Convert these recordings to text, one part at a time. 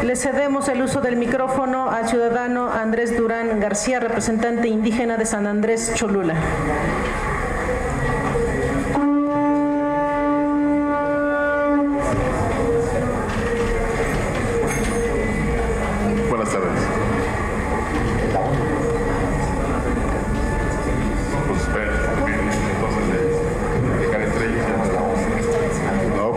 Le cedemos el uso del micrófono al ciudadano Andrés Durán García, representante indígena de San Andrés Cholula. Buenas tardes. Pues espera, entonces dejar estrellas. No.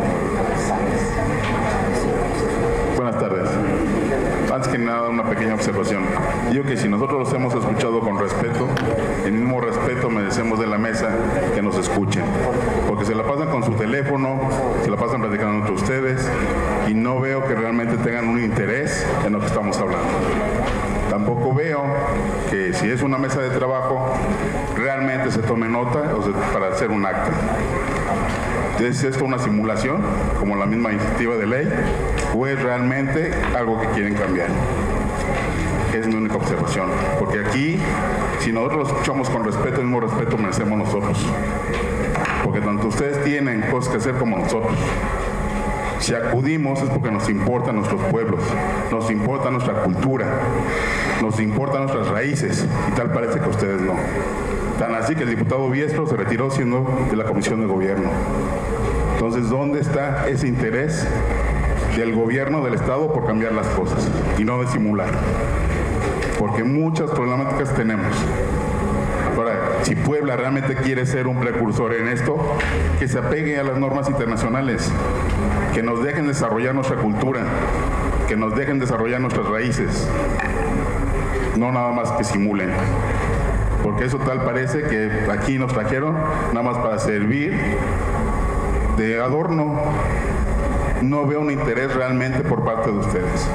Buenas tardes. Antes que nada, una pequeña observación. Digo que si nosotros los hemos escuchado con respeto, el mismo respeto merecemos de la mesa que nos escuchen. Porque se la pasan con su teléfono, se la pasan platicando entre ustedes y no veo que realmente tengan un interés en lo que estamos hablando. Tampoco veo que si es una mesa de trabajo, realmente se tome nota para hacer un acta. ¿Es esto una simulación, como la misma iniciativa de ley, o es realmente algo que quieren cambiar? Es mi única observación, porque aquí, si nosotros lo escuchamos con respeto, el mismo respeto merecemos nosotros, porque tanto ustedes tienen cosas que hacer como nosotros. Si acudimos es porque nos importan nuestros pueblos, nos importa nuestra cultura, nos importan nuestras raíces, y tal parece que ustedes no. Tan así que el diputado Biestro se retiró siendo de la Comisión de Gobierno. Entonces, ¿dónde está ese interés del gobierno del Estado por cambiar las cosas y no de simular? Porque muchas problemáticas tenemos. Ahora, si Puebla realmente quiere ser un precursor en esto, que se apegue a las normas internacionales, que nos dejen desarrollar nuestra cultura, que nos dejen desarrollar nuestras raíces, no nada más que simulen. Porque eso tal parece que aquí nos trajeron nada más para servir de adorno. No veo un interés realmente por parte de ustedes.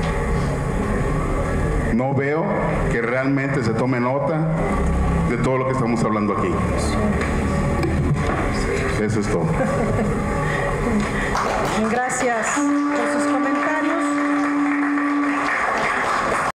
No veo que realmente se tome nota de todo lo que estamos hablando aquí. Eso es todo. Gracias.